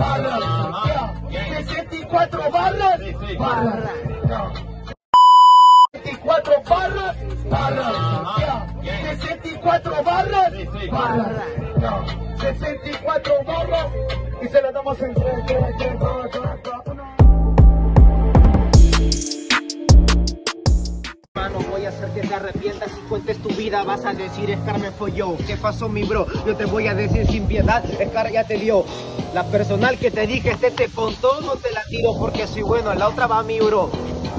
barras, 64 barras, barras, 64 barras, barras, 64 barras, barras, 64 barras, y se la damos en Mano, voy a hacer que te arrepientas y cuentes tu vida. Vas a decir, Scar me folló. ¿Qué pasó, mi bro? Yo te voy a decir sin piedad, Scar ya te dio. La personal que te dije, te contó, no te la tiro porque soy bueno. La otra va mi bro.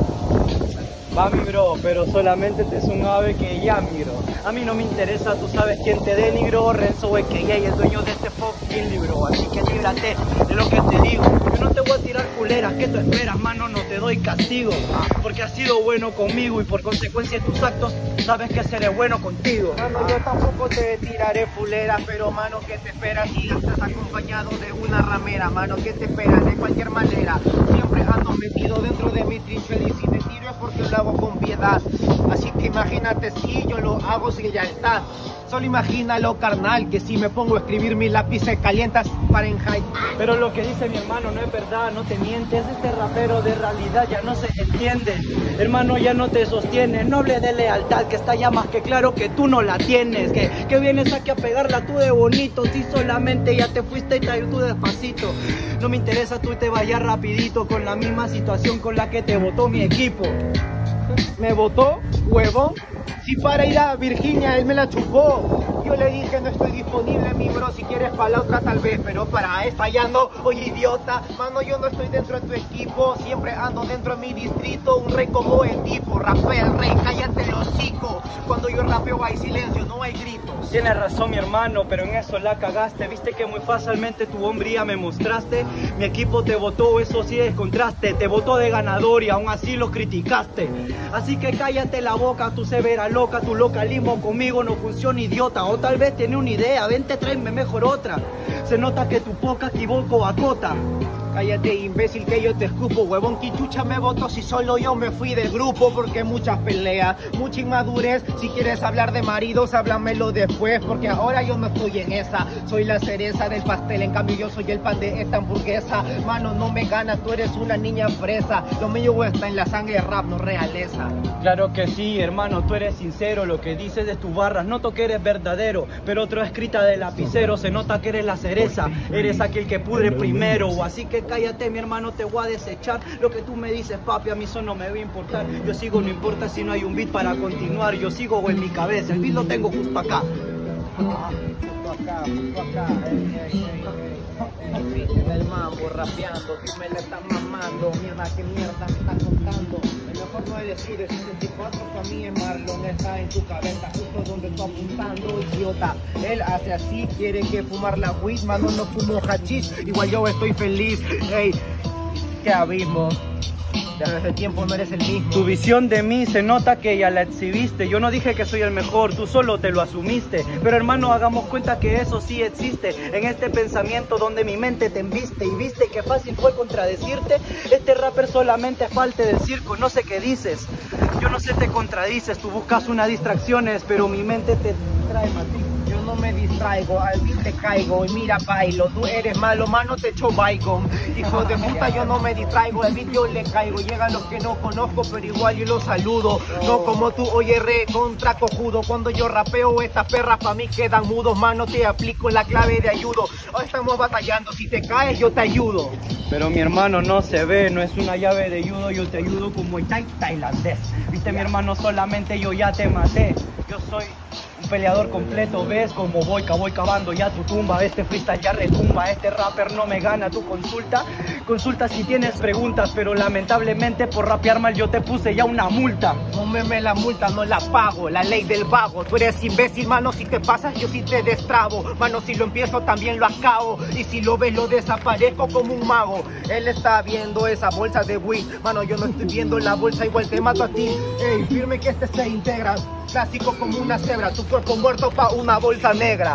Va mi bro, pero solamente te es un ave que ya miro. A mí no me interesa, tú sabes quién te denigro. Renzo es que ya es dueño de este fucking libro. Así que líbrate de lo que te digo. Yo no te voy a tirar culeras, ¿qué tú esperas, mano? No te doy castigo, porque has sido bueno conmigo y por consecuencia de tus actos sabes que seré bueno contigo. Mano, yo tampoco te tiraré fuleras, pero mano, ¿qué te esperas si estás acompañado de una ramera? Mano, ¿qué te esperas? De cualquier manera, siempre ando metido dentro de mi trinchera y si te tiro es porque lo hago con piedad. Así que imagínate si yo lo hago sin lealtad. Solo imagínalo, carnal, que si me pongo a escribir mis lápices calientas Fahrenheit. Pero lo que dice mi hermano no es verdad, no te mientes. Este rapero de realidad ya no se entiende. Hermano, ya no te sostiene. No hable de lealtad, que está ya más que claro que tú no la tienes. Que vienes aquí a pegarla tú de bonito. Si solamente ya te fuiste y traes tú despacito. No me interesa, tú te vayas rapidito con la misma situación con la que te votó mi equipo. Me votó, huevón. Si para ir a Virginia él me la chupó. Yo le dije no estoy disponible, mi bro, si quieres para la otra tal vez, pero para esta ya no. Oye, idiota, mano, yo no estoy dentro de tu equipo, siempre ando dentro de mi distrito. Un rey como el tipo, rapea el rey, cállate el hocico. Cuando yo rapeo hay silencio, no hay gritos. Tienes razón, mi hermano, pero en eso la cagaste. Viste que muy fácilmente tu hombría me mostraste. Mi equipo te votó, eso sí es contraste. Te votó de ganador y aún así lo criticaste. Así que cállate la boca, tu severa loca, tu localismo conmigo no funciona, idiota. O tal vez tiene una idea, vente, tráeme mejor otra. Se nota que tu poca equivoco acota. Cállate, imbécil, que yo te escupo, huevón, que chucha me votó si solo yo me fui del grupo. Porque muchas peleas, mucha inmadurez. Si quieres hablar de maridos, háblamelo después, porque ahora yo no estoy en esa. Soy la cereza del pastel, en cambio yo soy el pan de esta hamburguesa. Mano, no me ganas, tú eres una niña fresa. Lo mío está en la sangre, rap, no realeza. Claro que sí, hermano, tú eres sincero. Lo que dices de tus barras, noto que eres verdadero, pero otra escrita de lapicero. Se nota que eres la cereza, eres aquel que pudre primero. O así que cállate, mi hermano, te voy a desechar. Lo que tú me dices, papi, a mí eso no me va a importar. Yo sigo, no importa si no hay un beat para continuar. Yo sigo en mi cabeza, el beat lo tengo justo acá. Justo acá, el mambo rapeando, tú me la estás mamando. Mierda, qué mierda me estás contando. El mejor no es decir, el 64 para mí es Marlon. Está en tu cabeza, justo donde estoy apuntando, idiota. Él hace así, quiere que fumar la weed, mano, no fumo hachís. Igual yo estoy feliz, ey, qué abismo. Desde ese tiempo no eres el mismo. Tu visión de mí se nota que ya la exhibiste. Yo no dije que soy el mejor, tú solo te lo asumiste. Pero hermano, hagamos cuenta que eso sí existe. En este pensamiento donde mi mente te embiste. Y viste que fácil fue contradecirte. Este rapper solamente es parte del circo, no sé qué dices. Yo no sé, te contradices, tú buscas unas distracciones, pero mi mente te trae matiz. Yo no me distraigo, al beat te caigo y mira bailo. Tú eres malo, mano, te echo bygone. Hijo de puta, yo no me distraigo, al beat yo le caigo. Llegan los que no conozco, pero igual yo los saludo. No como tú, oye, re contra cojudo. Cuando yo rapeo, estas perras pa' mí quedan mudos. Mano, te aplico la clave de ayudo. Hoy estamos batallando, si te caes yo te ayudo. Pero mi hermano no se ve, no es una llave de judo. Yo te ayudo como el tailandés. Viste, mi hermano, solamente yo ya te maté. Yo soy un peleador completo, ves como voy cavando ya tu tumba. Este freestyle ya retumba, este rapper no me gana. Tu consulta si tienes preguntas, pero lamentablemente por rapear mal yo te puse ya una multa. No me la multa, no la pago, la ley del vago. Tú eres imbécil, mano, si te pasas yo sí te destrabo. Mano, si lo empiezo también lo acabo, y si lo ves lo desaparezco como un mago. Él está viendo esa bolsa de weed, mano, yo no estoy viendo la bolsa, igual te mato a ti. Ey, firme que este se integra, clásico como una cebra, tu cuerpo muerto pa' una bolsa negra.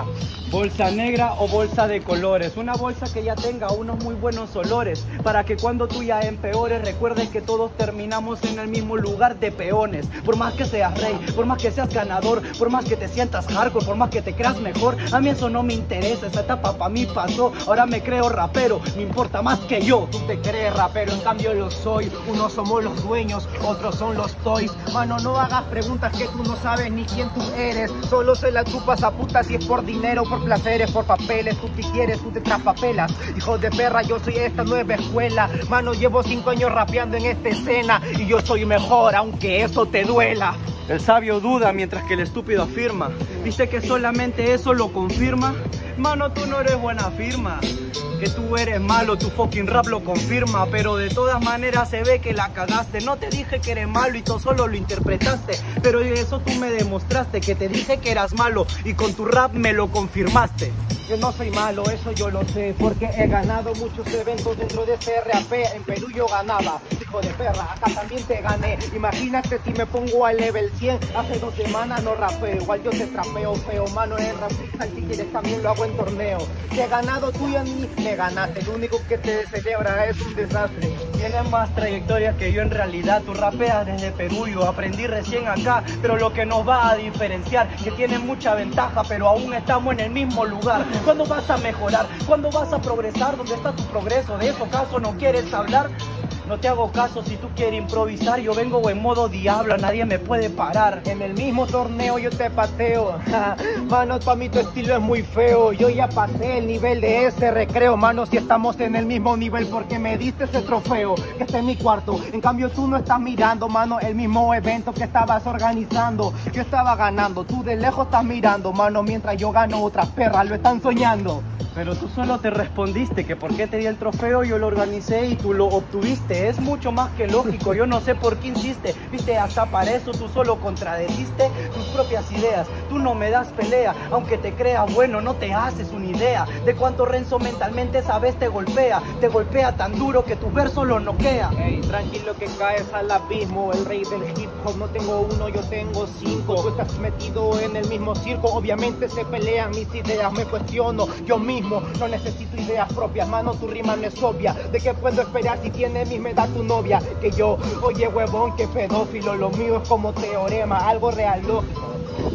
Bolsa negra o bolsa de colores, una bolsa que ya tenga unos muy buenos olores, para que cuando tú ya empeores recuerdes que todos terminamos en el mismo lugar de peones. Por más que seas rey, por más que seas ganador, por más que te sientas hardcore, por más que te creas mejor, a mí eso no me interesa, esa etapa para mí pasó, ahora me creo rapero, me importa más que yo. Tú te crees rapero, en cambio lo soy, unos somos los dueños, otros son los toys. Mano, no hagas preguntas que tú no sabes ni quién tú eres, solo se la chupas a puta si es por dinero, por placeres, por papeles, tú si quieres, tú te traspapelas. Hijo de perra, yo soy esta nueva escuela, mano, llevo 5 años rapeando en esta escena y yo soy mejor, aunque eso te duela. El sabio duda mientras que el estúpido afirma. ¿Viste que solamente eso lo confirma? Mano, tú no eres buena firma. Que tú eres malo, tu fucking rap lo confirma. Pero de todas maneras se ve que la cagaste. No te dije que eres malo y tú solo lo interpretaste, pero eso tú me demostraste, que te dije que eras malo y con tu rap me lo confirmaste. Yo no soy malo, eso yo lo sé, porque he ganado muchos eventos dentro de este RAP. En Perú yo ganaba, hijo de perra, acá también te gané. Imagínate si me pongo al level 100, hace 2 semanas no rapeo, igual yo te trapeo feo, mano, en rap freestyle, si quieres también lo hago en torneo. Te he ganado tú y a mí me ganaste, lo único que te celebra es un desastre. Tienes más trayectoria que yo en realidad, tú rapeas desde Perú, yo aprendí recién acá, pero lo que nos va a diferenciar, que tienes mucha ventaja, pero aún estamos en el mismo lugar. ¿Cuándo vas a mejorar? ¿Cuándo vas a progresar? ¿Dónde está tu progreso? ¿De eso acaso no quieres hablar? No te hago caso si tú quieres improvisar, yo vengo en modo diablo, nadie me puede parar. En el mismo torneo yo te pateo, mano, pa' mí tu estilo es muy feo. Yo ya pasé el nivel de ese recreo, mano, si estamos en el mismo nivel porque me diste ese trofeo que está en mi cuarto. En cambio tú no estás mirando, mano, el mismo evento que estabas organizando. Yo estaba ganando, tú de lejos estás mirando, mano, mientras yo gano, otras perras lo están soñando. Pero tú solo te respondiste que por qué te di el trofeo, yo lo organicé y tú lo obtuviste. Es mucho más que lógico, yo no sé por qué insiste. Viste, hasta para eso tú solo contradeciste tus propias ideas. Tú no me das pelea, aunque te creas bueno, no te haces una idea de cuánto Renzo mentalmente esa vez te golpea tan duro que tu verso lo noquea. Ey, tranquilo que caes al abismo, el rey del hip hop, no tengo 1, yo tengo 5. Tú estás metido en el mismo circo, obviamente se pelean mis ideas, me cuestiono yo mismo. No necesito ideas propias, mano, tu rima no es obvia. ¿De qué puedo esperar si tiene misma edad tu novia que yo? Oye, huevón, que pedófilo, lo mío es como teorema, algo real lógico.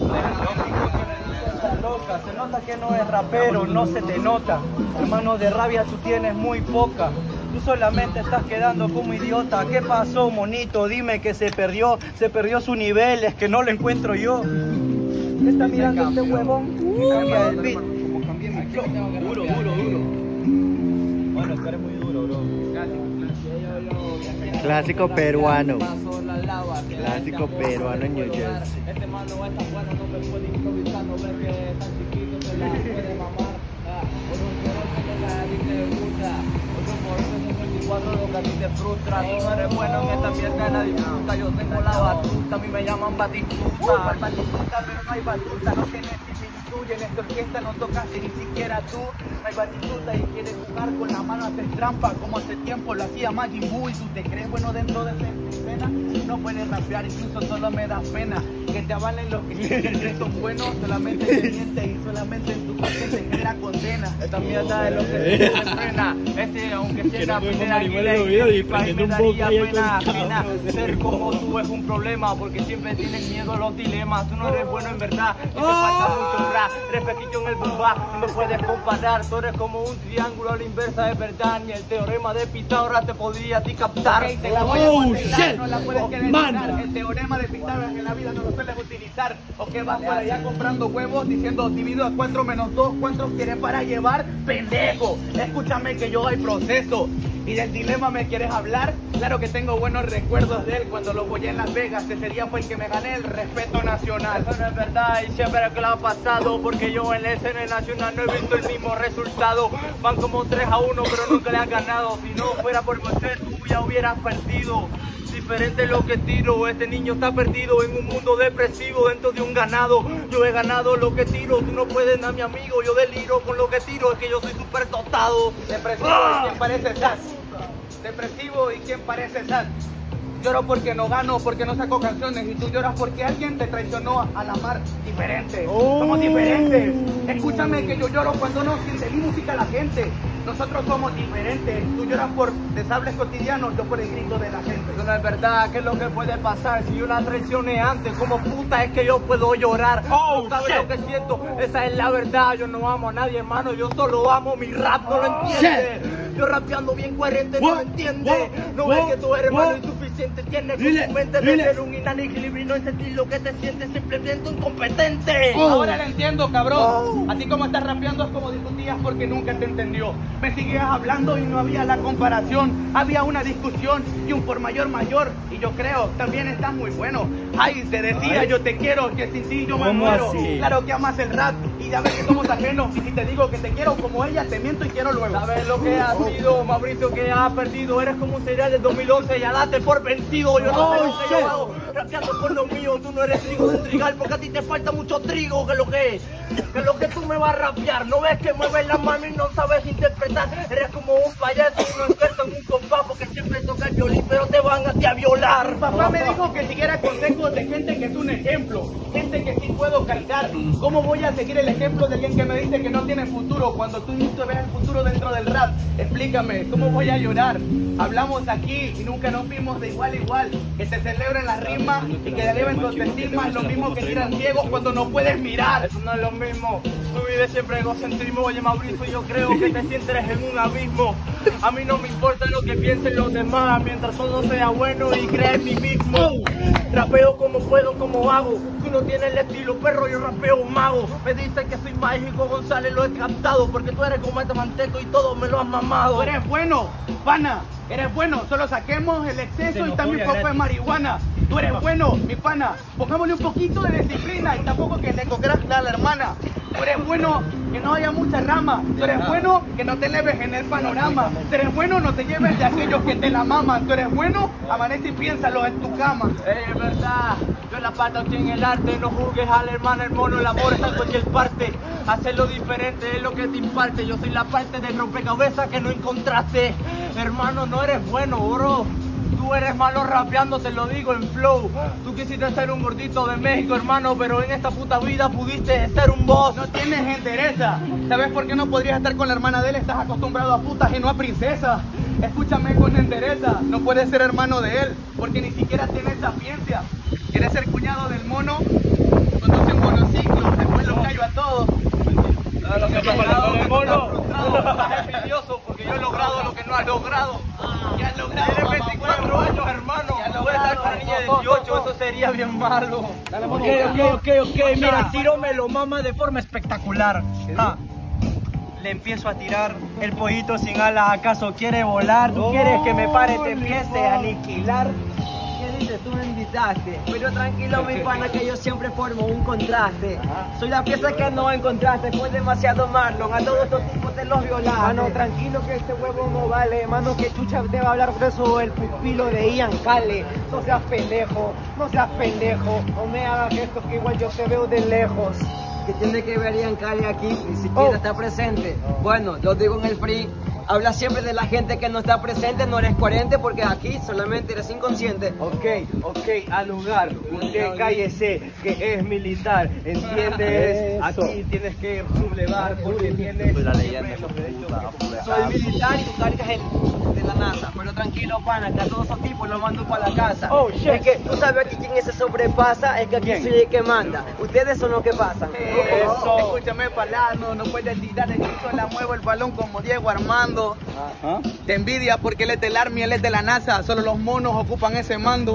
Loca, se nota que no es rapero, no se te nota. Hermano, de rabia tú tienes muy poca. Tú solamente estás quedando como idiota. ¿Qué pasó, monito? Dime que se perdió su nivel, es que no lo encuentro yo. ¿Qué está mirando este huevón? Cambia el beat. Duro. Bueno, tú eres muy duro, bro. Clásico peruano. Clásico peruano en New Jersey. Este mano va a estar bueno, no me puede improvisar, no ves que tan chiquito se la puede mamar. Por un color que a ti te gusta, otro por eso 54 lo que a ti te frustra. Tú no eres bueno en esta mierda, nadie disfruta. Yo tengo la batuta, a mí me llaman batistuta. Batistuta, pero no hay batuta, no tienes similitud. En esta orquesta no tocaste ni siquiera tú. No hay batistuta y quieres jugar con la mano, hacer trampa como hace tiempo lo hacía Majin Buu. Y tú te crees bueno dentro de esta escena, no puedes rapear, incluso solo me da pena que te avalen los que son buenos, solamente te miente y solamente en tu parte se genera condena. Esta mierda es lo que se frena. Aunque sea pelea y me daría pena ser como tú es un problema, porque siempre tienes miedo a los dilemas. Tú no eres bueno en verdad y te falta mucho rap. Eres pequeño en el bomba, no me puedes comparar. Tú eres como un triángulo a la inversa de verdad, ni el teorema de Pitágoras te podría a ti captar. Okay, te la voy a contestar, no la puedes querer mirar. El teorema de Pitágoras en la vida no lo sueles utilizar. O que vas por allá comprando huevos diciendo divido a 4 menos 2, ¿cuántos quieres para llevar? ¡Pendejo! Escúchame que yo hay proceso. ¿Y del dilema me quieres hablar? Claro que tengo buenos recuerdos de él cuando lo apoyé en Las Vegas. Ese día fue el que me gané el respeto nacional. Eso no es verdad y siempre que lo ha pasado, porque yo en la escena nacional no he visto el mismo resultado. Van como 3-1 pero nunca le has ganado. Si no fuera por ser tú ya hubieras perdido. Diferente lo que tiro, este niño está perdido en un mundo depresivo dentro de un ganado. Yo he ganado lo que tiro, tú no puedes dar mi amigo, yo deliro con lo que tiro, es que yo soy súper dotado. Depresivo y quién parece Sas. Depresivo y quién parece Sas. Lloro porque no gano, porque no saco canciones. Y tú lloras porque alguien te traicionó al amar diferente. Somos diferentes. Escúchame que yo lloro cuando no siente mi música la gente. Nosotros somos diferentes. Tú lloras por desables cotidianos, yo por el grito de la gente. Eso no es verdad, ¿qué es lo que puede pasar? Si yo la traicioné antes, como puta es que yo puedo llorar. ¿Tú sabes lo que siento? Esa es la verdad, yo no amo a nadie, hermano, yo solo amo mi rap, ¿no lo entiendes? Yo rapeando bien coherente, no lo entiendes. No ves que tú eres hermano insuficiente, tienes con tu mente de ser un inequilibrio y no sentir lo que te sientes, simplemente incompetente. Ahora lo entiendo, cabrón. Así como estás rapeando es como discutías porque nunca te entendió. Me seguías hablando y no había la comparación. Había una discusión y un por mayor. Y yo creo, también estás muy bueno. Ay, te decía, yo te quiero, que sin ti yo me muero. Así? Claro que amas el rap y ya ves que somos ajenos. Y si te digo que te quiero como ella, te miento y quiero luego. ¿Sabes lo que ha sido, Mauricio, que ha perdido? Eres como un serial del 2011, ya date por vencido. Yo no sé lo que yo hago, rapeando por lo mío. Tú no eres trigo de trigal porque a ti te falta mucho trigo. Que lo que tú me vas a rapear. No ves que mueves la mano y no sabes interpretar. Eres como un payaso, uno experto en un compás porque siempre toca el violín, pero te van a violar. Papá me dijo que siguiera consejos de gente que es un ejemplo, gente que sí puedo cargar. ¿Cómo voy a seguir el ejemplo de alguien que me dice que no tiene futuro cuando tú no ves el futuro dentro del rap? Explícame, ¿cómo voy a llorar? Hablamos aquí y nunca nos vimos de igual a igual. Que te celebren las rimas y que eleven tu autoestima es lo mismo que tiran ciegos cuando no puedes mirar. Eso no es lo mismo. Tú vives siempre egocentrismo. Oye, Mauricio, yo creo que te sientes en un abismo. A mí no me importa lo que piensen los demás mientras todo sea bueno y cree en mí mismo. Rapeo como puedo, como hago. Tú no tienes el estilo perro, yo rapeo mago. Me dicen que soy mágico, González, lo he captado porque tú eres como este manteco y todo me lo has mamado. Tú eres bueno, pana, eres bueno, solo saquemos el exceso y también un poco de marihuana. Tú eres bueno, mi pana, pongámosle un poquito de disciplina y tampoco que le coqueras a la hermana. Tú eres bueno, que no haya mucha rama. Tú eres bueno, que no te leves en el panorama. Tú eres bueno, no te lleves de aquellos que te la maman. Tú eres bueno, amanece y piénsalo en tu cama. Es verdad, yo en la pata estoy en el arte. No juzgues al hermano, el mono, el amor está en cualquier parte. Hacerlo diferente es lo que te imparte. Yo soy la parte del rompecabezas que no encontraste. Hermano, no eres bueno, bro. Tú eres malo rapeando, te lo digo en flow. Tú quisiste ser un gordito de México, hermano, pero en esta puta vida pudiste ser un boss. No tienes entereza. ¿Sabes por qué no podrías estar con la hermana de él? Estás acostumbrado a putas y no a princesas. Escúchame con entereza. No puedes ser hermano de él, porque ni siquiera tienes sapiencia. Quieres ser cuñado del mono, conduce un monociclo, después los callo a todos. Lo que pasa con el mono. Estás envidioso porque yo he logrado lo que no has logrado. Ya has logrado. Tienes 24 años, hermano. Tú eres estar con una niña de 18, eso sería bien malo. Ok, mira, Ciro me lo mama de forma espectacular. Le empiezo a tirar el pollito sin alas, ¿acaso quiere volar? ¿Tú quieres que me pare, te empiece a aniquilar? ¿Qué dices? Tú me invitaste. Pero tranquilo, mi pana, que yo siempre formo un contraste. Soy la pieza que no encontraste. Fue demasiado Marlon. A todos estos tipos te los violaste. Mano, tranquilo que este huevo no vale. Mano, que chucha te va a hablar de eso el pupilo de Ian Cale. No seas pendejo, no seas pendejo. No me hagas esto que igual yo te veo de lejos. Que tiene que ver Ian Cale aquí, ni siquiera está presente. Bueno, lo digo en el free. Habla siempre de la gente que no está presente, no eres coherente porque aquí solamente eres inconsciente. Ok, al lugar, usted cállese, que es militar, ¿entiendes? Aquí tienes que sublevar porque tienes los derechos. Soy militar y tú cargas el de la NASA, pero tranquilo, pana, que a todos esos tipos los mando para la casa. Es que tú sabes aquí quién se sobrepasa, es que aquí soy el que manda. Ustedes son los que pasan. Eso. Escúchame, palano, no puedes tirar el chico, la muevo el balón como Diego Armando. Te envidia porque él es del Army, él es de la NASA, solo los monos ocupan ese mando.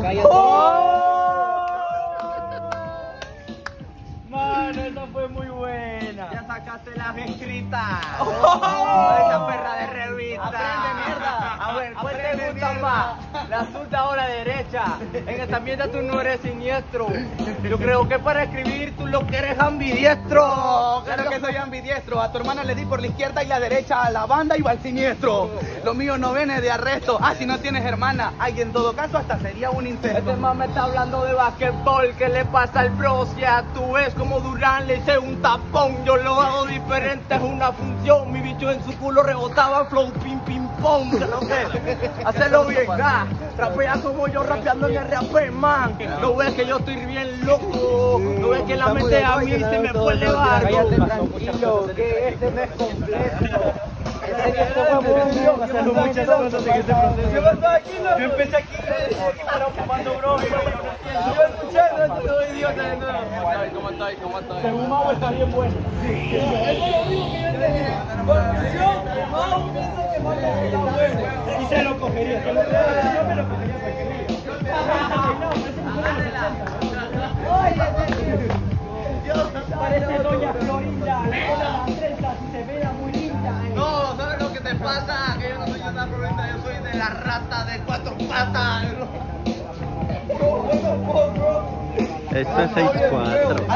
Mano, esa fue muy buena. Ya sacaste las escritas. Esa perra de revista. Aprende mierda. A ver, ¿cuál te gusta más? La azul o la derecha. En esta mierda tú no eres siniestro. Yo creo que para escribir tú lo que eres ambidiestro. Claro que soy ambidiestro. A tu hermana le di por la izquierda y la derecha, a la banda y va al siniestro. Lo mío no viene de arresto. Ah, si no tienes hermana. Ay, en todo caso hasta sería un incesto. Este man me está hablando de basquetbol. ¿Qué le pasa al bro? Ya tú ves como Durán le hice un tapón. Yo lo hago diferente, es una función. Mi bicho en su culo rebotaba flow ping ping pong. ¿Qué lo que? Hacelo bien, rapea como yo rapeo. rapeando en el rapper, man. No ves que yo estoy bien loco. No ves que la mente a mí se me fue elevar. Cállate tranquilo, que este no es completo. Pasaron muchas cosas en este proceso. ¿Qué pasó aquí, loco? Yo empecé aquí, pero fumando bro. Yo escuchando, todo idiota de nuevo. ¿Cómo estáis? Según Mau está bien bueno. Sí. Eso es lo único que yo entendí. Mau piensa que Mau está bueno. Y se lo cogería. Yo me lo cogería parece doña Florinda. La trenza, si se vea muy linda. No, ¿sabes lo que te pasa? Que yo no soy una Florinda, yo soy de la rata de 4 patas. Esto es 6-4.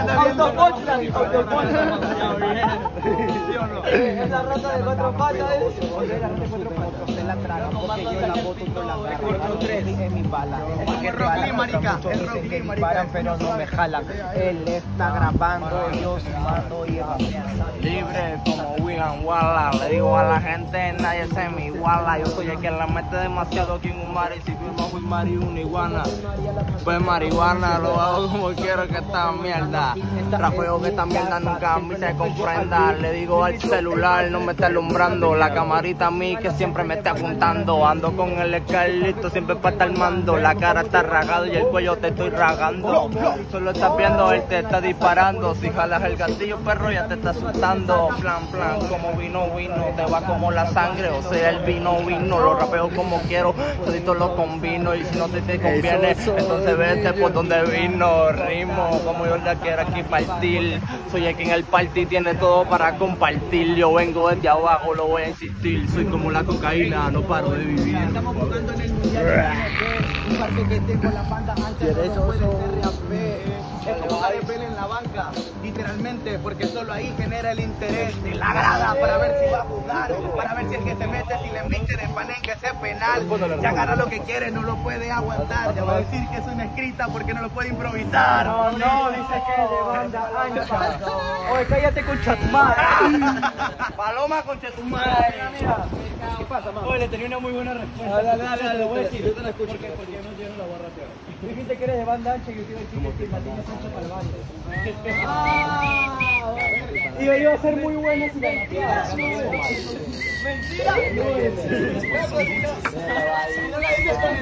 Es la rata de 4 patas. Se la tragan porque yo la boto con la garra. 3 en mi bala. Es Rock Lee, marica. Es Rock Lee, marica. Pero no me jalan. Él está grabando, yo sumando y rapeando. Libre como William Wallace, le digo a la gente, nadie se me iguala. Yo soy el que la mete demasiado aquí en un mar y si vivo fui mari una iguana. Pues marihuana, lo hago como quiero que esta mierda. Rapeo que esta mierda nunca a mí se comprenda. Le digo al celular, no me está alumbrando. La camarita a mí que siempre me está apuntando. Ando con el escalito siempre para estar mando. La cara está ragada y el cuello te estoy ragando. Solo estás viendo, él te está disparando. Si jalas el gatillo, perro, ya te está asustando. Plan, como vino, te va como la sangre. O sea, el vino, lo rapeo como quiero. Todito lo combino y si no te conviene, entonces vete por donde vino. Rimo como yo la quiero aquí partir. Soy el que en el party tiene todo para compartir. Yo vengo desde abajo, lo voy a insistir. Soy como la cocaína, no paro de vivir. Estamos jugando en el mundial. Un parque que tengo la banda ancha. No puede ser RAP. Es como ADPL en la banca, literalmente, porque solo ahí genera el interés y la grada para ver si va a jugar, para ver si el que se mete, si le meten el panenque ese penal, si agarra lo que quiere, no lo puede aguantar, te va a decir que es una escrita porque no lo puede improvisar. No, dice que es de banda ancha. Oye, cállate con Chatumare. Paloma con Chetumare. Mira, ¿qué pasa, mamá? Oye, le tenía una muy buena respuesta. Dale, lo voy a decir. Yo te la escucho. Porque no tiene la barra peor. Dijiste que eres de banda ancha y yo te iba a decir que Martín es ancho para el baño. Y yo iba a ser muy bueno si la mapeaba. Mentira. Si no la dices con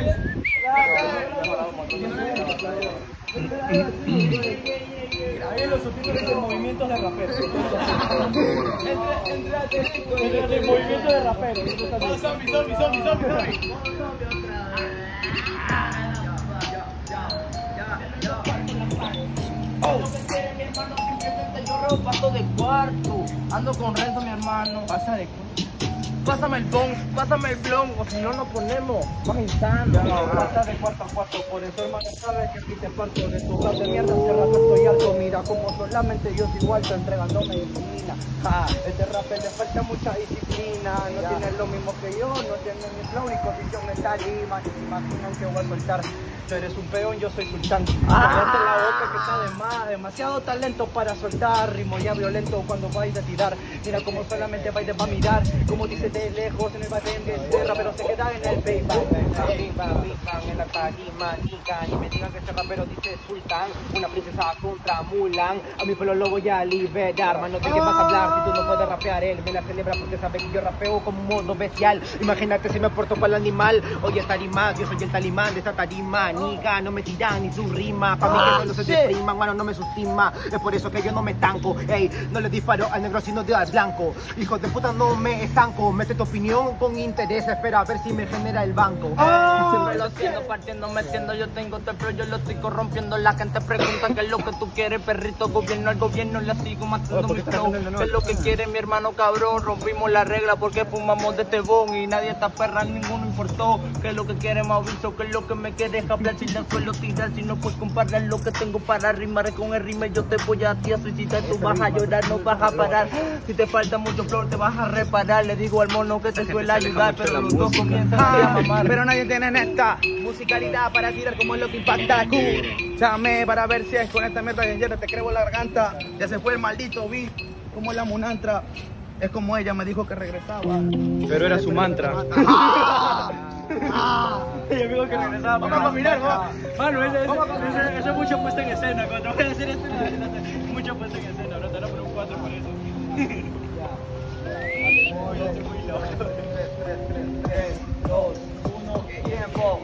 Ahí los subtítulos de movimientos de rapero. Entre movimientos de rapero. Zombie. Yo paso de cuarto, ando con Renzo mi hermano. Pásame el bong, pásame el blon, o si no nos ponemos más insano. Pasa de cuarto a cuarto, por eso hermano sabes que aquí te parto de tu hogar de mierda, hace rato estoy alto, mira como solamente yo soy alto entregándome disciplina. Este rapper le falta mucha disciplina, no tiene lo mismo que yo, no tiene mi flow ni posición en tarima, ni se imaginan que voy a soltar. Tú eres un peón, yo soy sultán. Cállate la boca que está de más, demasiado talento para soltar, ritmo ya violento cuando vais a tirar. Mira como solamente vais a mirar, como dice de lejos en el batén de tierra, pero se queda en el Big Bang. En la tarima, ni me digan que este rapero dice sultán, una princesa contra Mulan. A mi pueblo lo voy a liberar, mano, ¿de qué vas a hablar si tú no puedes rapear? Él me la celebra porque sabe que yo rapeo como un modo bestial. Imagínate si me porto para el animal. Oye, tarima, yo soy el talimán de esta tarima. Niga, no me tiran ni su rima. Pa' mí que solo se deprima, mano, no me sustima. Es por eso que yo no me estanco. Ey, no le disparo al negro sino de al blanco. Hijo de puta, no me estanco. Mete tu opinión con interés, espera a ver si me genera el banco. Siempre lo siento, partiendo, metiendo, yo tengo este flow, yo lo estoy corrompiendo. La gente pregunta qué es lo que tú quieres, perrito, gobierno, al gobierno le sigo matando mi flow. ¿Qué es lo que quiere mi hermano cabrón? Rompimos la regla porque fumamos de este bon y nadie está perra, ninguno importó. ¿Qué es lo que quiere Mauricio? ¿Qué es lo que me quiere hablar? Si la suelo tirar, si no puedes comparar lo que tengo para rimar con el rime, yo te voy a ti a suicidar, tú vas a llorar, no vas a parar. Si te falta mucho flor, te vas a reparar. Le digo al mono que te suele ayudar, pero los dos comienzan a mamar. Pero nadie tiene esta musicalidad para tirar como es lo que impacta. Escúchame para ver si es con esta mierda de hierro te crebo la garganta. Ya se fue el maldito beat, como la munantra. Es como ella me dijo que regresaba. Pero era su mantra. Ella me dijo que regresaba. Vamos a mirar, vamos. Mano, ese es mucho puesto en escena. Cuando voy a hacer esto, mucho puesto en escena. No te lo un 4 por eso. Voy a ser muy loco. 3, 2, 1, tiempo.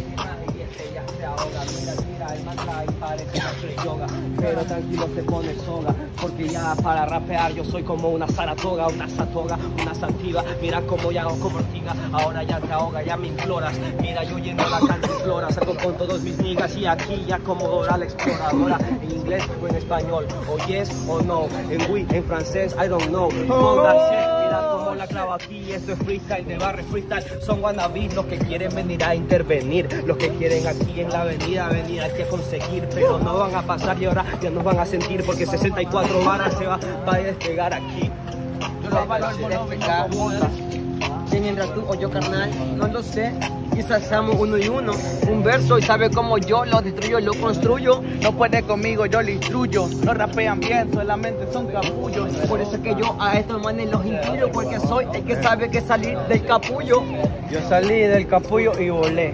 Ya se ahoga, mira el mantra y parece hacer yoga, pero tranquilo se pone soga, porque ya para rapear yo soy como una Saratoga, una Satoga, una Sativa, mira como ya hago como ortiga, ahora ya te ahoga, ya me imploras, mira yo lleno la cantiflora, salgo con todos mis niggas y aquí ya como Dora la exploradora, en inglés o en español, o yes o no, en oui, en francés, I don't know, pónganse, mira como la clavo aquí, esto es freestyle, de barrio freestyle, son wannabes los que quieren venir a intervenir, los que quieren aquí en la avenida venir aquí a conseguir, pero no van a pasar y ahora ya nos van a sentir porque 64 barras se va a despegar aquí. Yo lo valoro despegar. ¿Quién entra tú o yo, carnal? No lo sé. Quizás seamos uno y uno. Un verso y sabe cómo yo lo destruyo, lo construyo. No puede conmigo, yo le instruyo. No rapean bien, solamente son capullos. Por eso es que yo a estos manes los incluyo, porque soy el que sabe que salir del capullo. Yo salí del capullo y volé.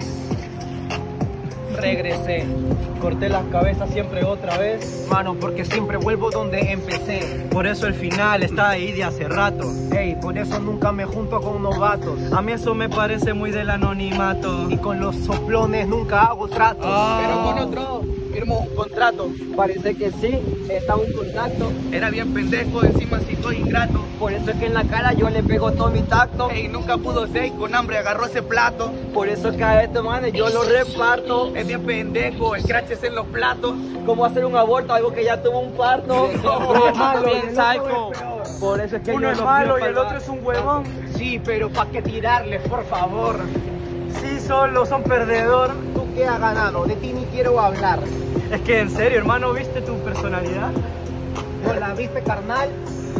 Regresé, corté las cabezas siempre otra vez, mano, porque siempre vuelvo donde empecé. Por eso el final está ahí de hace rato. Ey, por eso nunca me junto con novatos. A mí eso me parece muy del anonimato. Y con los soplones nunca hago tratos. Pero con otro firmo un contrato. Parece que sí, está un contacto. Era bien pendejo, encima sí soy ingrato. Por eso es que en la cara yo le pego todo mi tacto. Ey, nunca pudo ser y con hambre agarró ese plato. Por eso es que a estos manes yo lo reparto. Es bien pendejo, escraches en los platos. Como hacer un aborto, algo que ya tuvo un parto. Uno es malo y el otro por eso es que uno es malo y el otro es un huevón. Sí, pero ¿pa' qué tirarles, por favor? Sí, solo son perdedor. ¿Tú qué has ganado? De ti ni quiero hablar. Es que en serio, hermano, ¿viste tu personalidad? ¿No la viste, carnal?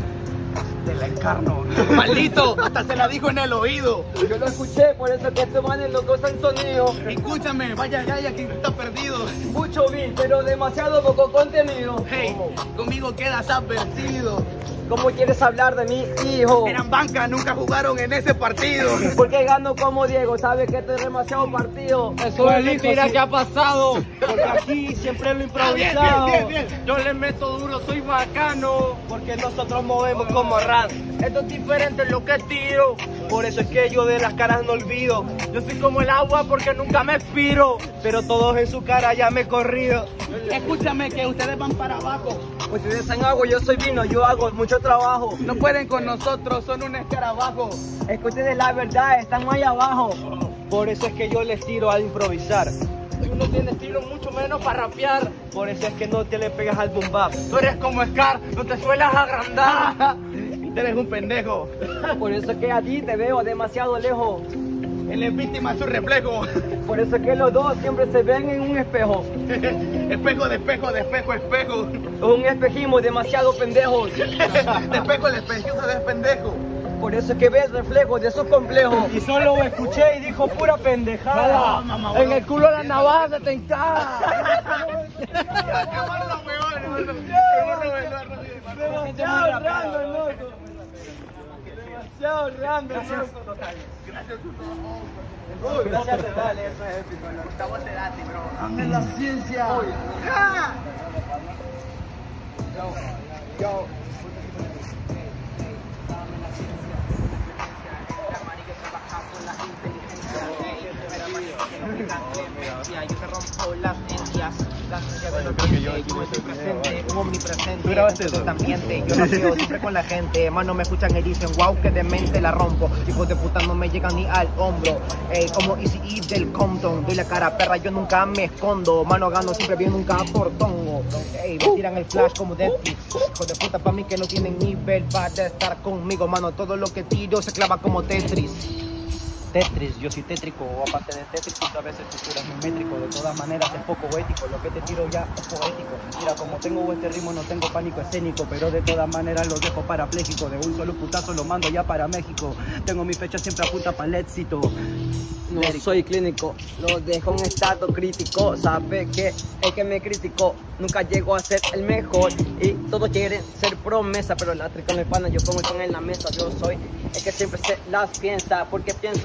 Te la encarno. Maldito, hasta se la dijo en el oído. Yo lo escuché, por eso que estos manes no gozan sonido. Escúchame, vaya ya que está perdido. Mucho bien, pero demasiado poco contenido. Hey, conmigo quedas advertido. ¿Cómo quieres hablar de mi hijo? Eran banca, nunca jugaron en ese partido. Porque gano como Diego, sabes que este es demasiado partido. Eso es mentira que ha pasado. Porque aquí siempre lo improvisado. Bien. Yo le meto duro, soy bacano. Porque nosotros movemos como ran. Esto es diferente lo que tiro. Por eso es que yo de las caras no olvido. Yo soy como el agua porque nunca me expiro. Pero todos en su cara ya me he corrido. Escúchame que ustedes van para abajo. Ustedes son agua, yo soy vino, yo hago mucho trabajo. No pueden con nosotros, son un escarabajo. Es que ustedes la verdad están muy abajo. Por eso es que yo les tiro al improvisar. Tú no tienes estilo, mucho menos para rapear. Por eso es que no te le pegas al boom bap. Tú eres como Scar, no te suelas agrandar. Tú eres un pendejo. Por eso es que a ti te veo demasiado lejos. Él es víctima de su reflejo. Por eso es que los dos siempre se ven en un espejo. Espejo de espejo de espejo espejo. Un espejismo demasiado pendejos. De espejo el espejismo de pendejo. Por eso es que ves reflejos de esos complejos. Y solo escuché y dijo pura pendejada. En el culo la navaja se te encaja. Demasiado random, loco. Demasiado random. Gracias. Gracias, dale, eso es épico. Gustavo Cerati, bro. Amen la ciencia. Yo. Yo te rompo las encías, yo estoy presente, omnipresente. ¿Tú grabaste eso? También yo rapeo siempre con la gente, mano me escuchan y dicen wow que de mente la rompo, hijos de puta no me llegan ni al hombro, como Easy E del Compton, doy la cara perra, yo nunca me escondo, mano gano siempre bien, nunca por tongo, me tiran el flash como Netflix, hijos de puta pa' mí que no tienen nivel para estar conmigo, mano todo lo que tiro se clava como Tetris. Tetris, yo soy tétrico, o aparte de tétrico, a veces tú eres muy métrico, de todas maneras es poco ético, lo que te tiro ya es poético. Mira, como tengo este ritmo no tengo pánico escénico, pero de todas maneras lo dejo parapléjico, de un solo putazo lo mando ya para México. Tengo mi fecha siempre apunta para el éxito. No soy clínico, lo dejo en estado crítico. Sabe que el que me criticó nunca llegó a ser el mejor. Y todos quieren ser promesa, pero la con el pana yo pongo con él en la mesa. Yo soy el que siempre se las piensa, porque pienso